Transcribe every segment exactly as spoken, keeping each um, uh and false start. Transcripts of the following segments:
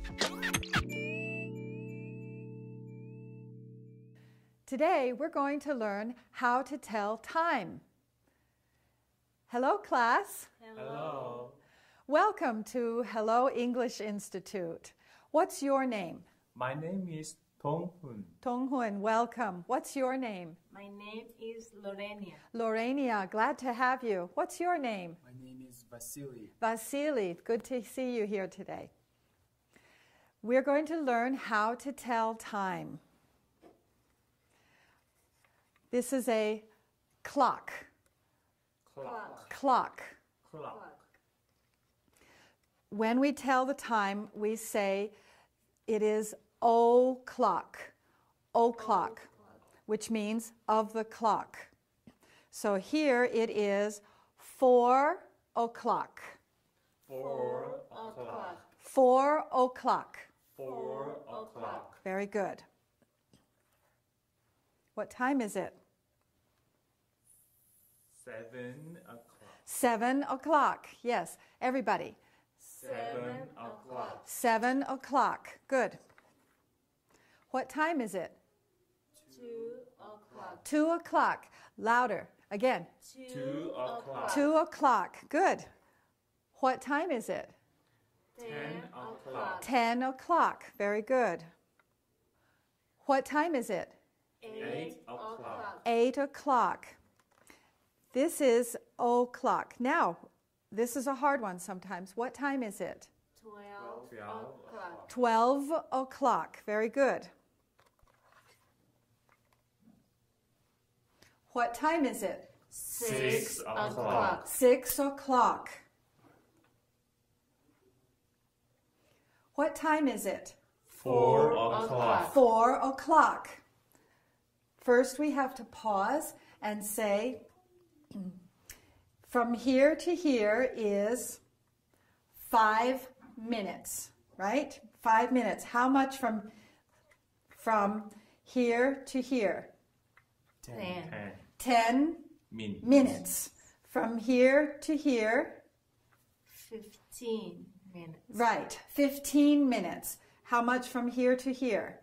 Today we're going to learn how to tell time. Hello, class. Hello. Welcome to Hello English Institute. What's your name? My name is Dong-hun. Dong-hun, welcome. What's your name? My name is Lorenia. Lorenia, glad to have you. What's your name? My name is Vasily. Vasily, good to see you here today. We're going to learn how to tell time. This is a clock. Clock. Clock. Clock. When we tell the time, we say it is o'clock. O'clock, which means of the clock. So here it is four o'clock. Four o'clock. Four o'clock. Four o'clock. Very good. What time is it? Seven o'clock. Seven o'clock. Yes, everybody. Seven o'clock. Seven o'clock. Good. What time is it? Two o'clock. Two o'clock. Louder. Again. Two o'clock. Two o'clock. Good. What time is it? Ten o'clock. Ten o'clock. Very good. What time is it? Eight o'clock. Eight o'clock. This is o'clock. Now, this is a hard one sometimes. What time is it? Twelve Twelve o'clock. Twelve o'clock. Very good. What time is it? Six o'clock. Six o'clock. What time is it? Four o'clock. Four o'clock. First, we have to pause and say, from here to here is five minutes, right? Five minutes. How much from, from here to here? Ten. Ten Ten minutes. minutes. From here to here, Fifteen minutes. right, fifteen minutes. How much from here to here?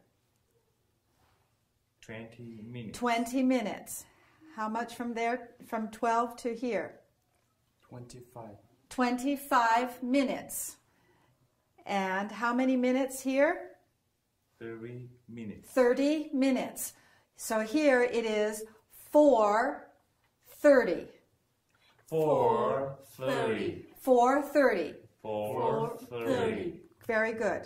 Twenty minutes. twenty minutes. How much from there, from twelve to here? Twenty-five. twenty-five minutes. And how many minutes here? Thirty minutes. thirty minutes. So here it is four thirty. Four thirty. four thirty. Four thirty. Very good.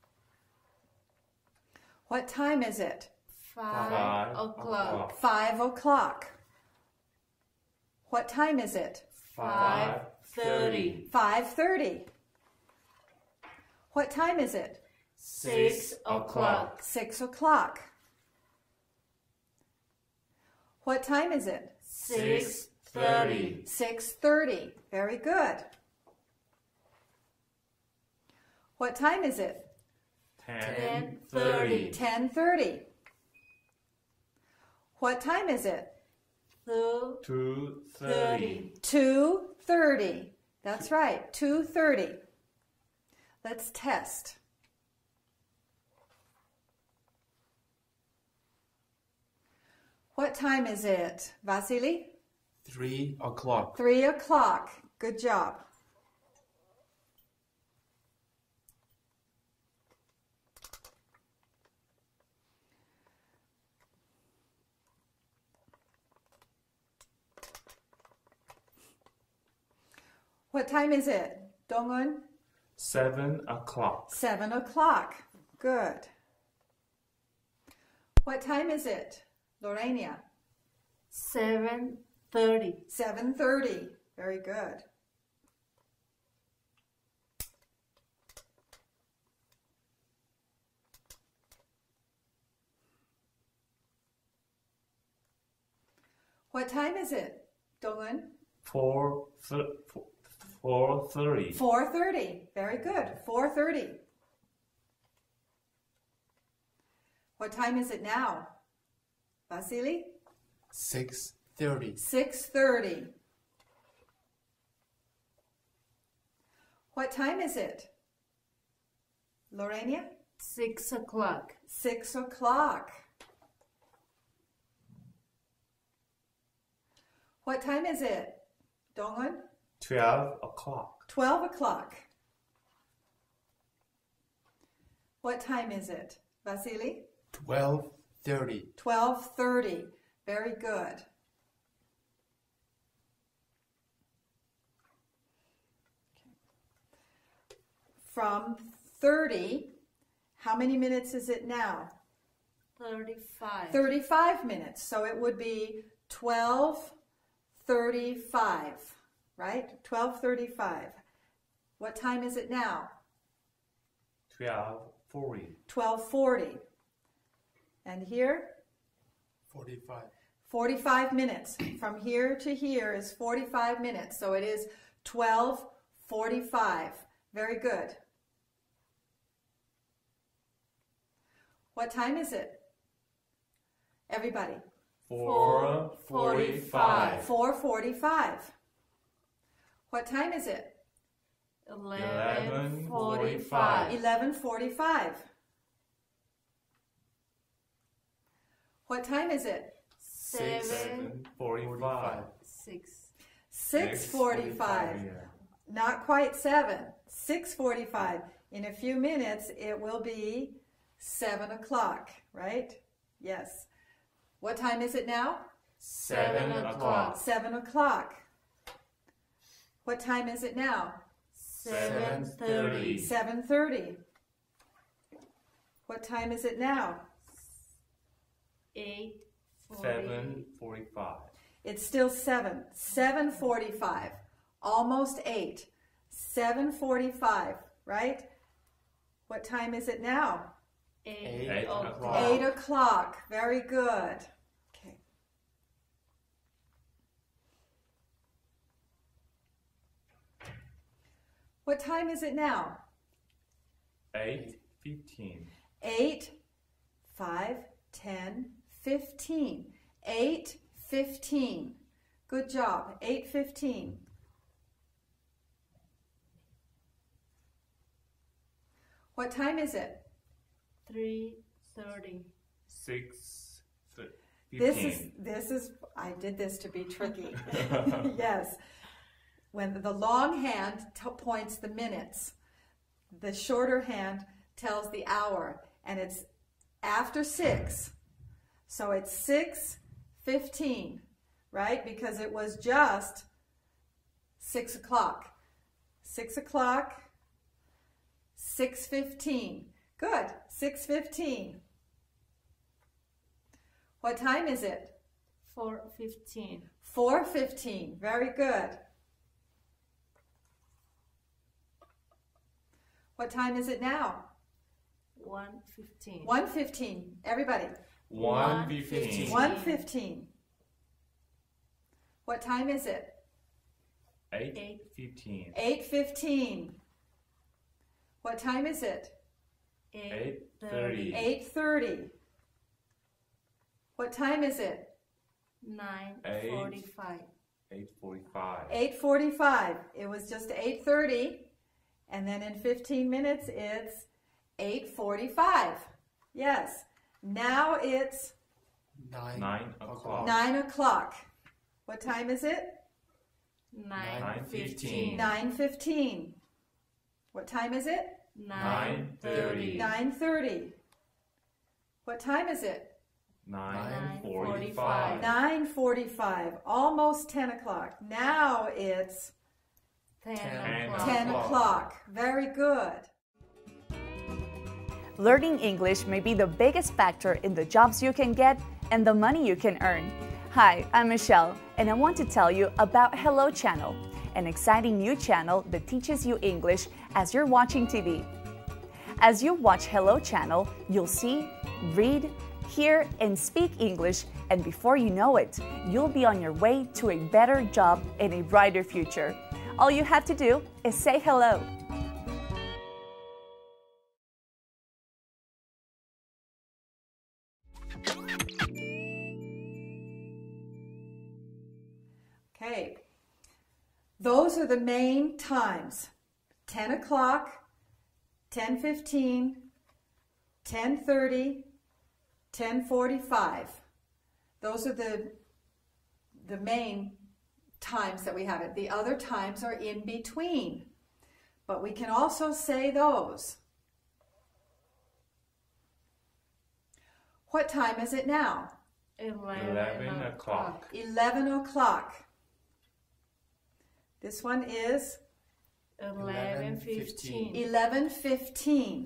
What time is it? Five, Five o'clock. Five o'clock. What time is it? Five thirty. Five thirty. What time is it? Six o'clock. Six o'clock. What time is it? Six thirty. Six thirty. Very good. What time is it? Ten thirty. Ten thirty. What time is it? Two Two thirty. thirty. Two thirty. That's right. Two thirty. Let's test. What time is it, Vasily? Three o'clock. Three o'clock. Good job. What time is it, Dong-un? Seven o'clock. Seven o'clock. Good. What time is it, Lorenia? Seven thirty. Seven thirty. Very good. What time is it, Dong-un? Four thir- four thirty. Four thirty. Very good. Four thirty. What time is it now, Vasily? Six thirty. Six thirty. What time is it? Lorena? Six o'clock. Six o'clock. What time is it? Dongwon? twelve o'clock. Twelve o'clock. What time is it? Vasily? twelve thirty. Twelve thirty. Very good. From thirty, how many minutes is it now? Thirty-five. thirty-five minutes. So it would be twelve thirty-five, right? twelve thirty-five. What time is it now? twelve forty. twelve forty. And here? forty-five. forty-five minutes. From here to here is forty-five minutes. So it is twelve forty-five. Very good. What time is it? Everybody. four forty-five. four forty-five. What time is it? Eleven forty-five. forty-five. eleven forty-five. What time is it? Seven seven forty-five. six. six forty-five. Yeah. Not quite seven. six forty-five. In a few minutes, it will be seven o'clock, right? Yes. What time is it now? Seven o'clock. seven o'clock. What time is it now? Seven thirty. seven thirty. What time is it now? Eight forty. Seven forty-five. It's still seven. seven forty-five. Almost eight. seven forty-five, right? What time is it now? Eight Eight o'clock. o'clock. Eight o'clock. Very good. Okay. What time is it now? Eight fifteen. Eight, five, ten, fifteen. Eight fifteen. Good job. Eight fifteen. What time is it? Three thirty. Six fifteen. This is this is I did this to be tricky. Yes. When the long hand t- points the minutes, the shorter hand tells the hour, and it's after six. So it's six fifteen, right? Because it was just six o'clock. Six o'clock, six fifteen. Good, six fifteen. What time is it? Four fifteen. four fifteen. Very good. What time is it now? One fifteen. one fifteen. Everybody. One fifteen. one fifteen. What time is it? Eight fifteen. eight fifteen. What time is it? Eight thirty. eight thirty. What time is it? Nine Eight. forty-five. Eight forty-five. eight forty-five. It was just eight thirty. And then in fifteen minutes, it's eight forty-five. Yes. Now it's Nine, Nine o'clock. nine o'clock. What time is it? Nine Nine fifteen. fifteen. nine fifteen. What time is it? Nine thirty. nine thirty. What time is it? Nine forty-five. forty-five. nine forty-five. Almost ten o'clock. Now it's Ten Ten o'clock. ten o'clock. Very good. Learning English may be the biggest factor in the jobs you can get and the money you can earn. Hi, I'm Michelle, and I want to tell you about Hello Channel, an exciting new channel that teaches you English as you're watching T V. As you watch Hello Channel, you'll see, read, hear, and speak English, and before you know it, you'll be on your way to a better job and a brighter future. All you have to do is say hello. Okay. Those are the main times. ten o'clock, ten fifteen, ten thirty, ten forty-five. Those are the, the main times that we have it. The other times are in between. But we can also say those. What time is it now? Eleven, Eleven o'clock. eleven o'clock. This one is Eleven fifteen. eleven fifteen.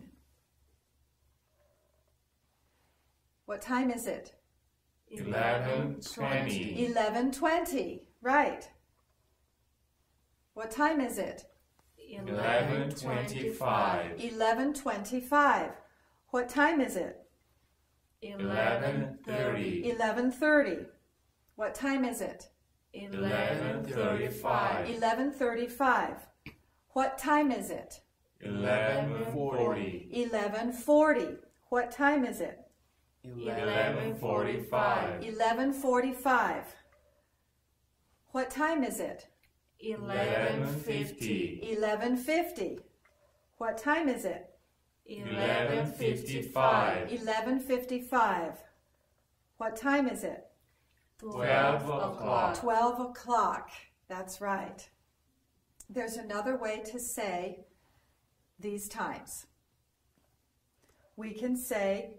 What time is it? Eleven twenty. eleven twenty. Right. What time is it? Eleven twenty-five. eleven twenty-five. What time is it? Eleven thirty. eleven thirty. What time is it? Eleven thirty-five. eleven thirty-five. What time is it? Eleven forty. eleven forty. What time is it? Eleven forty-five. eleven forty-five. What time is it? Eleven fifty. eleven fifty. What time is it? Eleven fifty-five. eleven fifty-five. What time is it? Twelve o'clock. twelve o'clock. That's right. There's another way to say these times. We can say,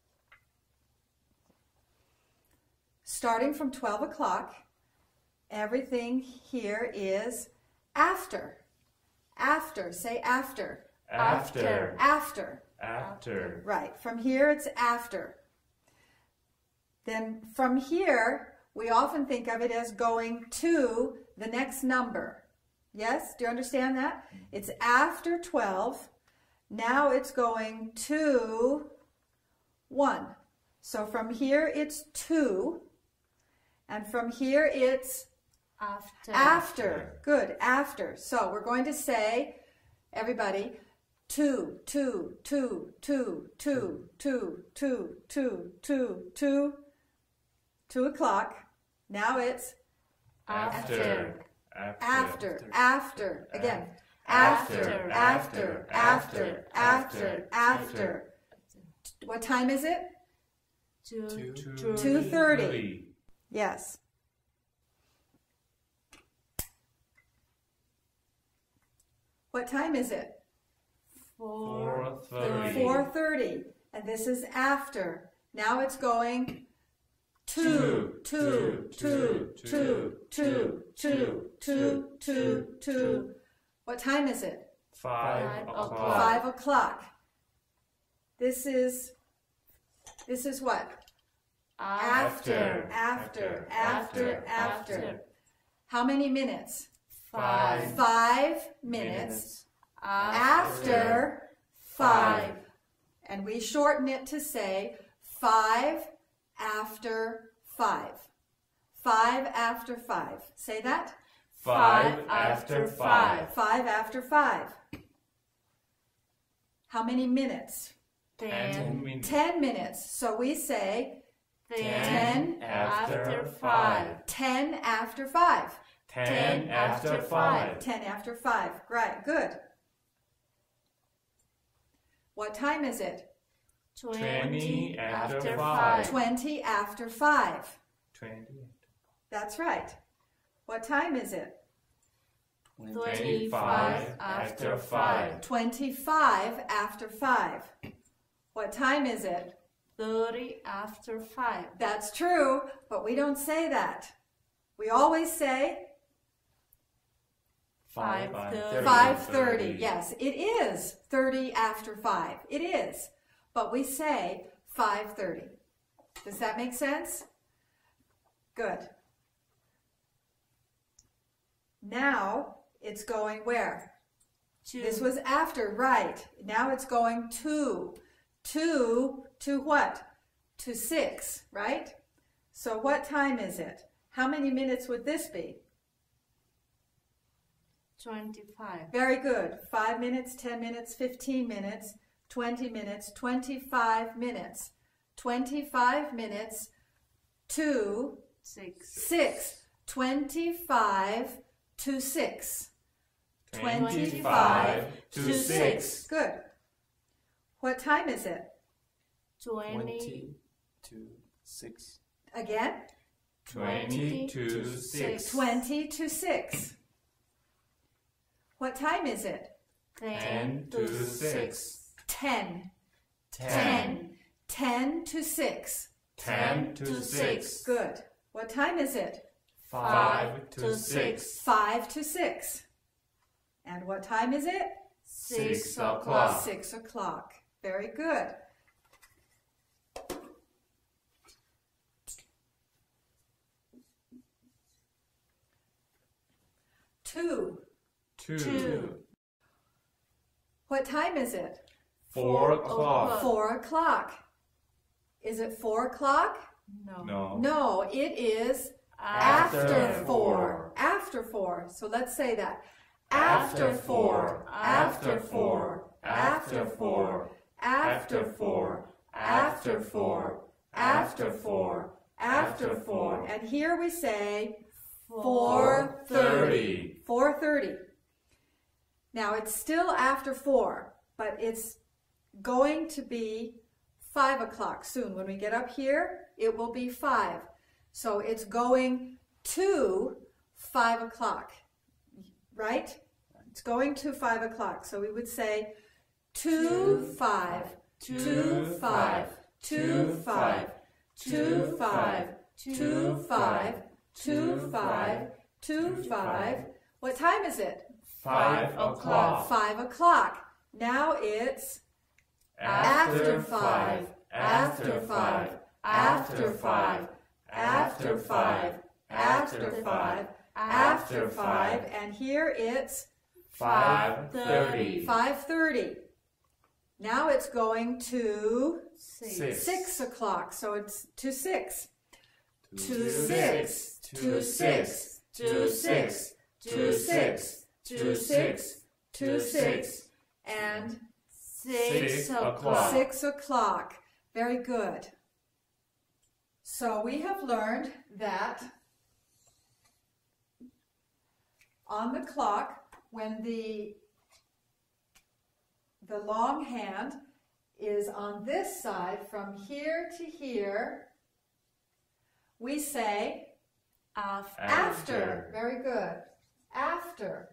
starting from twelve o'clock, everything here is after. After. Say after. After. After. After. Right. From here, it's after. Then from here, we often think of it as going to the next number. Yes? Do you understand that? It's after twelve. Now it's going to one. So from here, it's two. And from here, it's After. after. Good. After. So we're going to say, everybody, two, two, two, two, two, two, two, two, two, two, two o'clock. Now it's After. after, after. Again, After, after, after, after, after, after. What time is it? Two. Two. two thirty. Yes. What time is it? Four. Four thirty. four thirty. And this is after. Now it's going two, two, two, two, two, two, two, two, two. What time is it? Five Five o'clock. Five o'clock. This is, this is what? After, after, after, after. How many minutes? Five. Five minutes after five. And we shorten it to say five after five. Five after five. Say that? Five after five. Five after five. How many minutes? Ten. Ten minutes. Ten minutes. So we say Ten after five. ten after five. Ten after five. Ten after five. Right, good. What time is it? Twenty after after five. five. Twenty after five. Twenty. That's right. What time is it? Twenty-five after five. Twenty-five after five. What time is it? Thirty after five. That's true, but we don't say that. We always say Five thirty. five thirty. Yes, it is thirty after five. It is. But we say five thirty. Does that make sense? Good. Now it's going where? Two. This was after, right. Now it's going to. To, to what? To six, right? So what time is it? How many minutes would this be? Twenty-five. Very good. Five minutes, ten minutes, fifteen minutes, twenty minutes, twenty-five minutes. Twenty-five minutes to Six. six. Twenty-five to six. Twenty-five to to six. Good. What time is it? twenty, twenty to six. Again? Twenty to six. twenty to six. What time is it? Ten to six. ten. Ten. ten to six. Ten to six. Good. What time is it? Five to six. five to six. And what time is it? Six o'clock. six o'clock. Very good. Two. Two. Two. What time is it? Four o'clock. Four o'clock. Is it four o'clock? no, No. No, it is After after four. four. After four. So let's say that. After four. After four. After four. After four. After four. After four. After four. And here we say four thirty. four thirty. Now it's still after four, but it's going to be five o'clock soon. When we get up here, it will be five. So it's going to five o'clock, right? It's going to five o'clock. So we would say two, five, two, five, two, five, two, five, two, five, two, five, two, five. What time is it? Five o'clock. Five o'clock. Now it's after five, after five, after five, after five, after five, after five, and here it's Five thirty. five thirty. Now it's going to Six. six o'clock, so it's to six. To six. To six. To six. To six. To six. To six. And six Six o'clock. o'clock. six o'clock. Very good. So we have learned that on the clock, when the the long hand is on this side from here to here, we say After. after. Very good. After.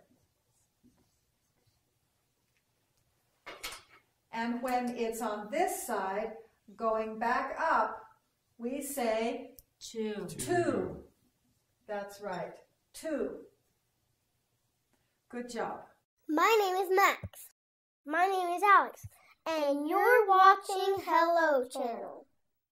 And when it's on this side, going back up, we say Two. two. That's right. Two. Good job. My name is Max. My name is Alex. And you're watching Hello Channel.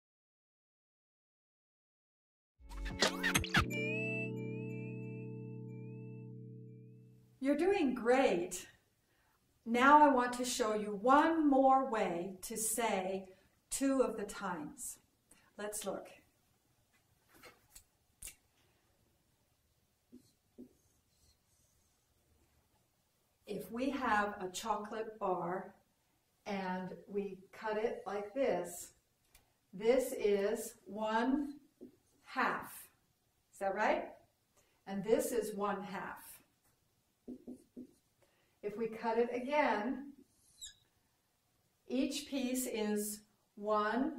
You're doing great. Now I want to show you one more way to say two of the times. Let's look. If we have a chocolate bar and we cut it like this, this is one half. Is that right? And this is one half. If we cut it again, each piece is one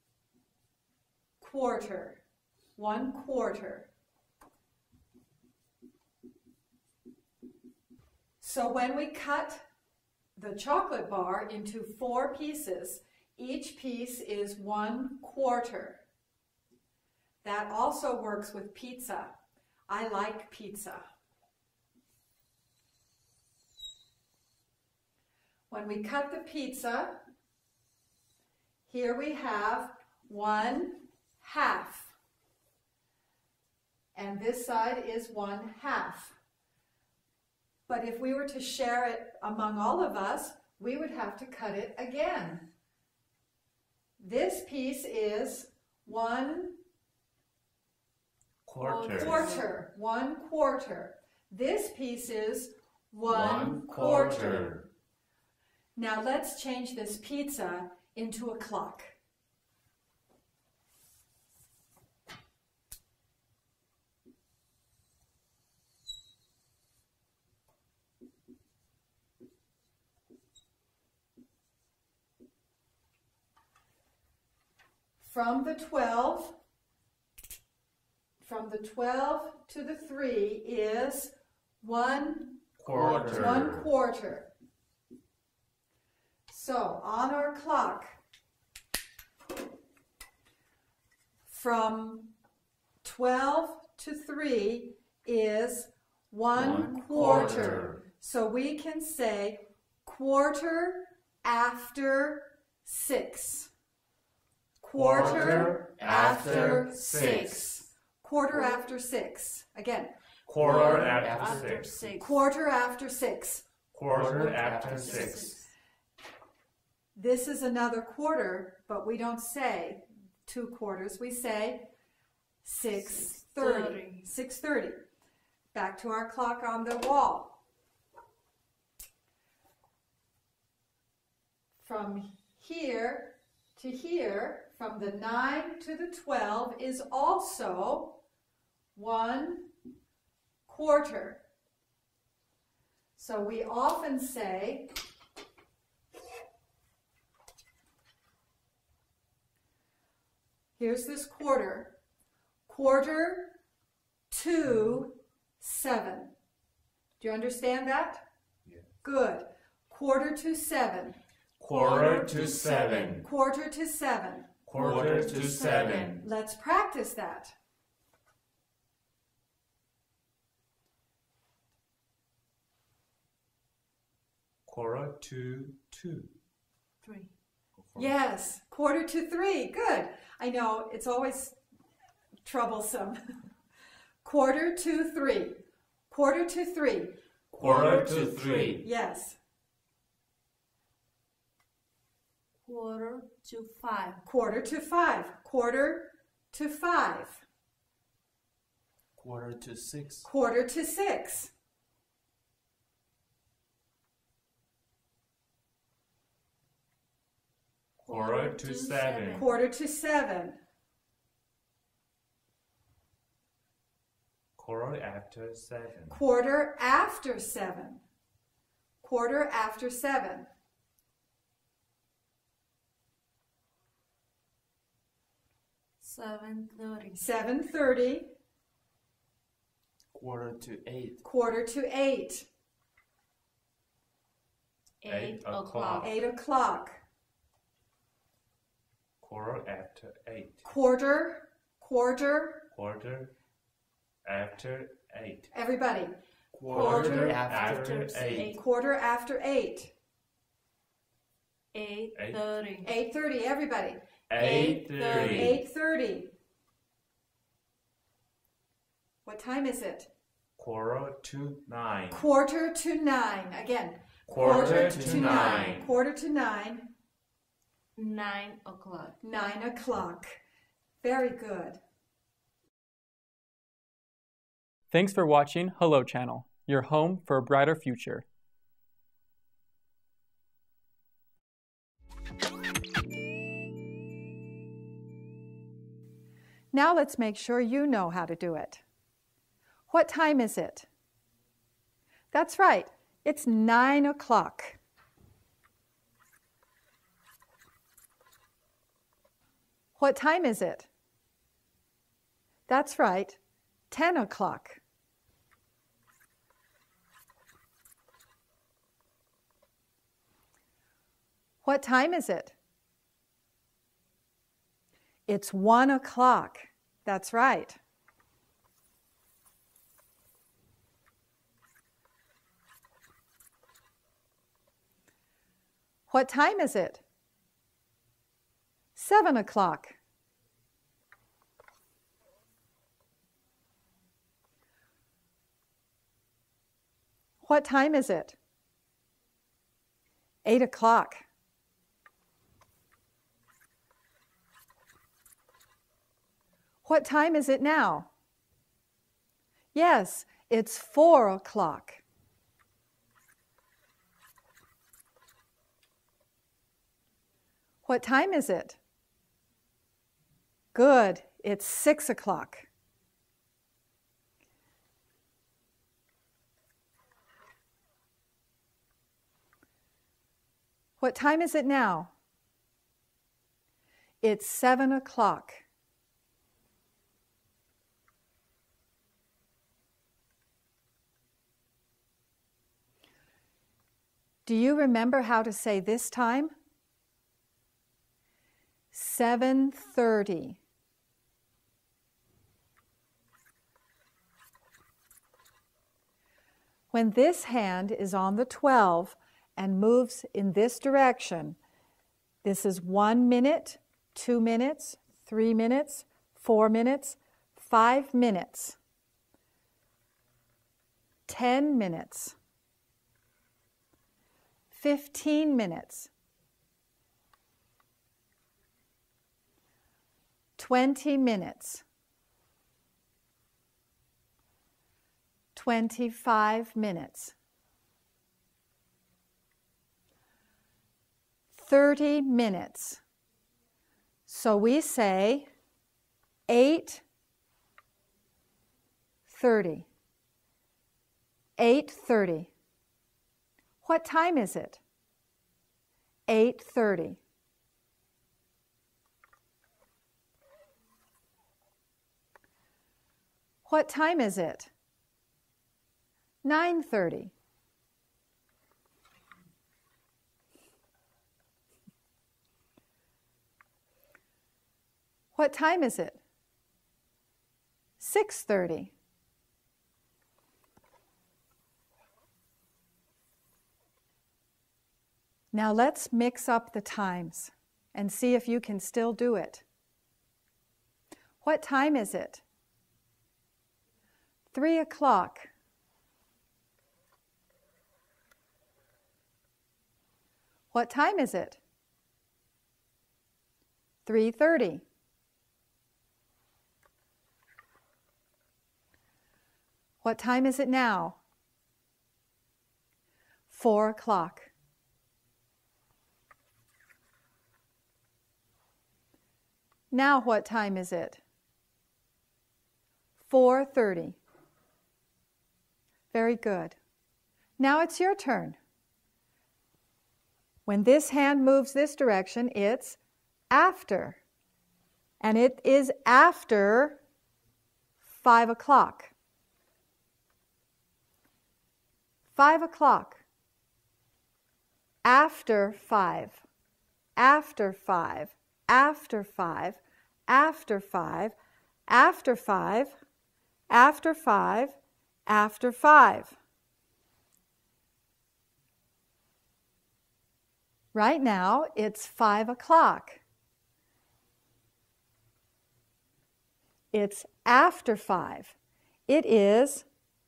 quarter. One quarter. So when we cut the chocolate bar into four pieces, each piece is one quarter. That also works with pizza. I like pizza. When we cut the pizza, here we have one half. And this side is one half. But if we were to share it among all of us, we would have to cut it again. This piece is one Quarter. quarter. One quarter. This piece is one, One quarter. quarter. Now let's change this pizza into a clock. from the twelve, from the twelve to the three is one Quarter. one quarter. So on our clock, from twelve to three is one, One quarter. quarter. So we can say quarter after six. Quarter after six. six. Quarter after six. Again, Quarter after After six. six. quarter after six. Quarter after six. This is another quarter, but we don't say two quarters. We say six thirty. six thirty. Back to our clock on the wall. From here to here, from the nine to the twelve is also one quarter. So we often say here's this quarter, quarter to seven. Do you understand that? Yeah. Good. Quarter to seven. Quarter to seven. Quarter to seven. Quarter to seven. Let's practice that. Quarter to two. Three. Yes, quarter to three. Good. I know it's always troublesome. Quarter to three. Quarter to three. Quarter to three. Yes. Quarter to five. Quarter to five. Quarter to five. Quarter to six. Quarter to six. Quarter to seven. Quarter to seven. Quarter after seven. Quarter after seven. Quarter after seven. Seven thirty. seven thirty. Quarter to eight. Quarter to eight. Eight Eight o'clock. o'clock. eight o'clock. Quarter after eight. Quarter, quarter. Quarter after eight. Everybody. Quarter after after eight. eight. Quarter after eight. Eight Eight. thirty. eight thirty. Everybody. Eight thirty. eight thirty. What time is it? Quarter to nine. Quarter to nine. Again. Quarter to nine. Quarter to nine. Nine o'clock. Nine o'clock. Very good. Thanks for watching Hello Channel, your home for a brighter future. Now let's make sure you know how to do it. What time is it? That's right. It's nine o'clock. What time is it? That's right. Ten o'clock. What time is it? It's one o'clock. That's right. What time is it? Seven o'clock. What time is it? Eight o'clock. What time is it now? Yes, it's four o'clock. What time is it? Good, it's six o'clock. What time is it now? It's seven o'clock. Do you remember how to say this time? seven thirty. When this hand is on the twelve and moves in this direction, this is one minute, two minutes, three minutes, four minutes, five minutes, ten minutes, fifteen minutes, twenty minutes, twenty-five minutes, thirty minutes. So we say eight thirty. eight thirty. What time is it? eight thirty. What time is it? nine thirty. What time is it? six thirty. Now let's mix up the times and see if you can still do it. What time is it? Three o'clock. What time is it? three thirty. What time is it now? Four o'clock. Now what time is it? four thirty. Very good. Now it's your turn. When this hand moves this direction, it's after. And it is after five o'clock. Five o'clock. After five. After five. After five. After five. After five. After five. After five. Right now, it's five o'clock. It's after five. It is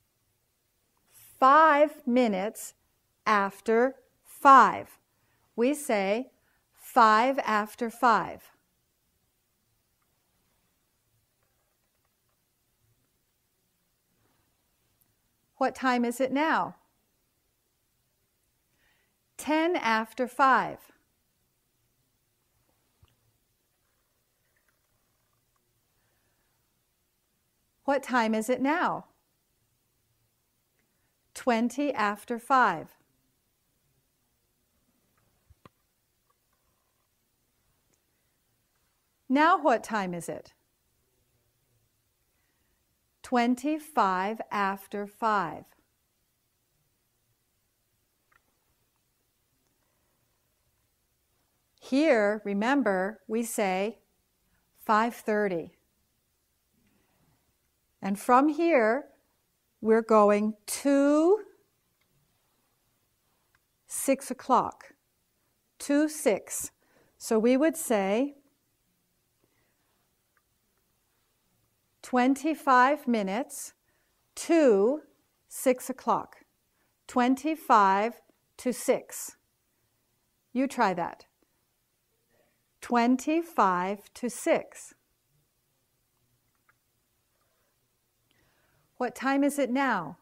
five minutes after five. We say five after five. What time is it now? Ten after five. What time is it now? Twenty after five. Now what time is it? Twenty-five after five. Here, remember, we say five thirty. And from here, we're going to six o'clock. To six. So we would say twenty-five minutes to six o'clock. twenty-five to six. You try that. twenty-five to six. What time is it now?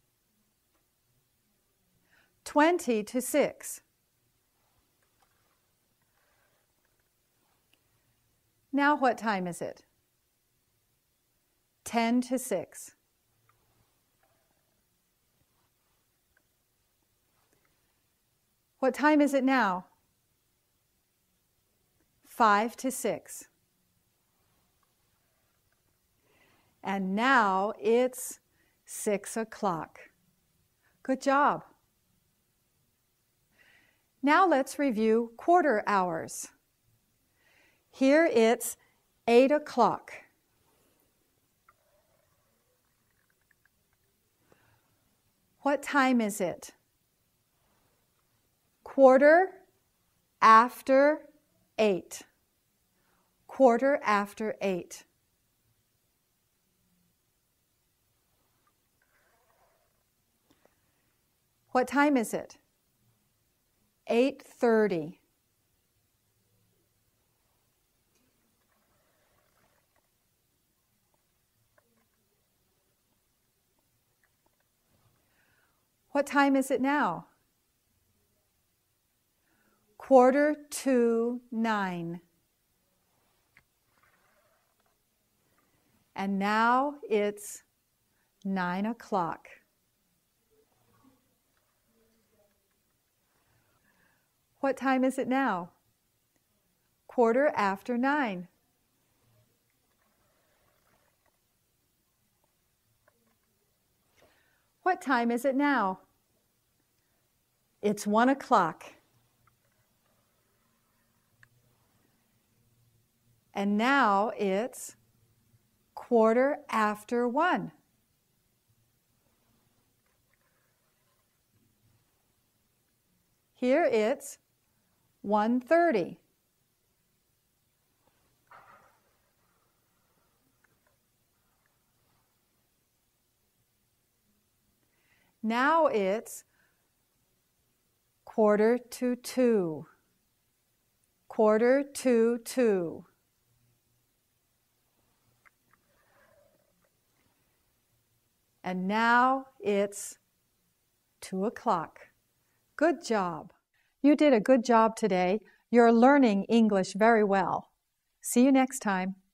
twenty to six. Now what time is it? ten to six. What time is it now? five to six. And now it's six o'clock. Good job. Now let's review quarter hours. Here it's eight o'clock. What time is it? Quarter after eight. Quarter after eight. What time is it? eight thirty. What time is it now? Quarter to nine. And now it's nine o'clock. What time is it now? Quarter after nine. What time is it now? It's one o'clock. And now it's quarter after one. Here it's one thirty. Now it's quarter to two. Quarter to two. And now it's two o'clock. Good job. You did a good job today. You're learning English very well. See you next time.